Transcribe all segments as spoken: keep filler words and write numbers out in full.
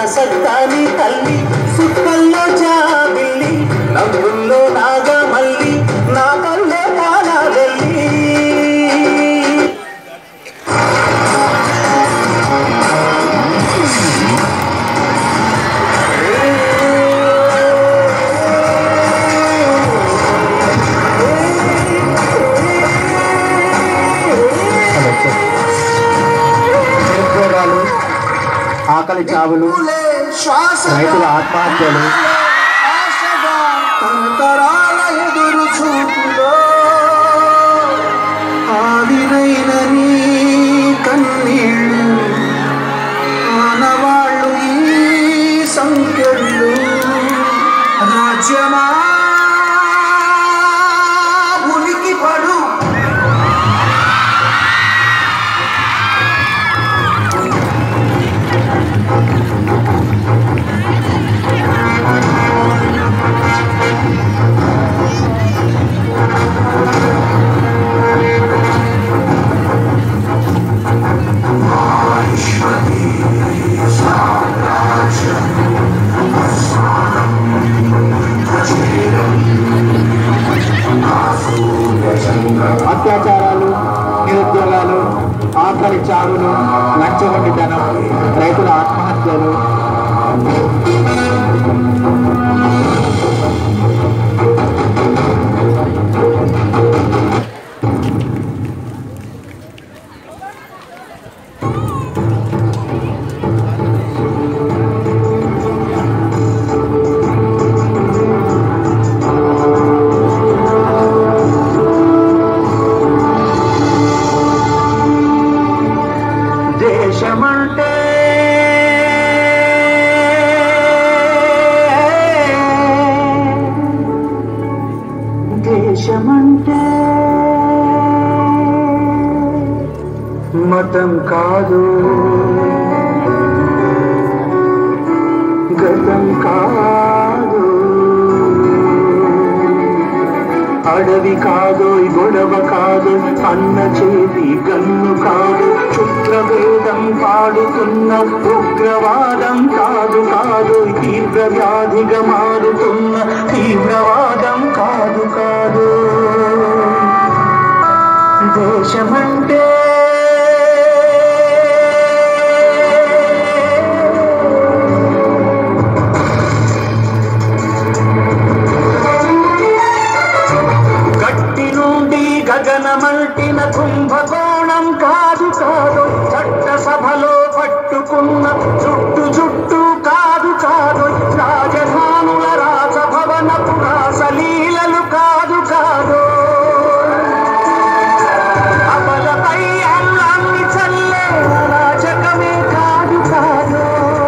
సత్తాని తల్లి సుక్కల్లో జాబిల్లి నవ్వుల్లో నాగా మల్లి నా కల్లో పాల వెళ్ళి ఆకలి చావులు రైతుల ఆత్మహత్యలు తరతరాల ఎదురు చూపులో ఆవిరైన నీ కన్నీళ్ళు ఆనవాళ్ళు ఈ సంఖ్యలు రాజ్యమా ఉనికి పడు అత్యాచారాలు నిరుద్యోగాలు ఆకలి చావులు లంచగొండితనం రైతుల ఆత్మహత్యలు దేశమంటే దేశమంటే మతం కాదు గతం కాదు అడవి కాదు గొడవ కాదు అన్న చేతి గన్ను కాదు క్షుద్రవేదం పాడుతున్న ఉగ్రవాదం కాదు కాదు తీవ్ర వ్యాధిగా మారుతున్న తీవ్రవాదం కాదు కాదు దేశమంటే గగనమంటిన కుంభకోణం కాదు కాదు చట్టసభలో పట్టుకున్న జుట్టు జుట్టు కాదు కాదు రాజధానుల రాజభవన పురాసలీలలు కాదు కాదు అమలపై అన్నాన్ని చల్లే అరాచకమే కాదు కాదు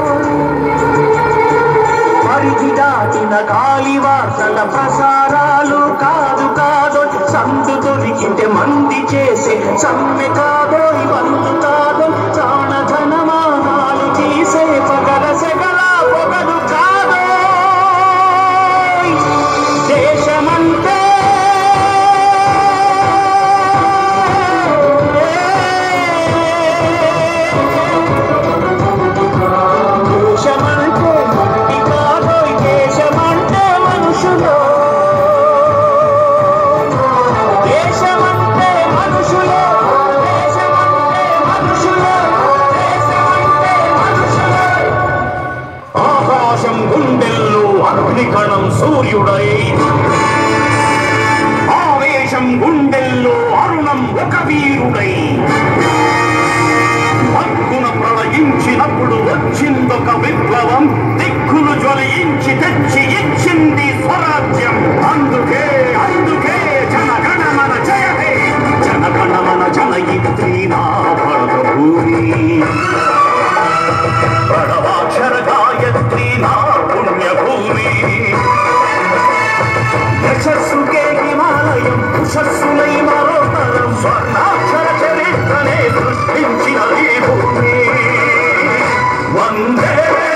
పరిధి దాటిన గాలి వార్తల ప్రసారాలు కాదు కాదు సందు దొరికితే మంది చేసే సమ్మె కాదో ఇవందు కాదు ప్రాణధనమానాలు తీసే పగల సెగల పొగలు కాదో దేశమంటే దేశమంటే మట్టి కాదో దేశమంటే మనుషులు గుండెల్లో అగ్నికణం సూర్యుడై ఆవేశం గుండెల్లో అరుణం ఒక వీరుడై హక్కున ప్రళయించినప్పుడు వచ్చిందొక విప్లవం దిక్కులు జ్వలయించి తెచ్చి ఇచ్చింది స్వరాజ్యం అందుకే అందుకే జనగణమన జయ హే జనగణమన జనయిత్రి నా భూమి ప్రణవాక్షర గాయత్రి నా పుణ్యభూమి యశస్సుకే హిమాలయం ఉషస్సులై మరోతరం స్వర్ణాక్షర చరిత్రనే సృష్టించిన ఈ భూమి వందే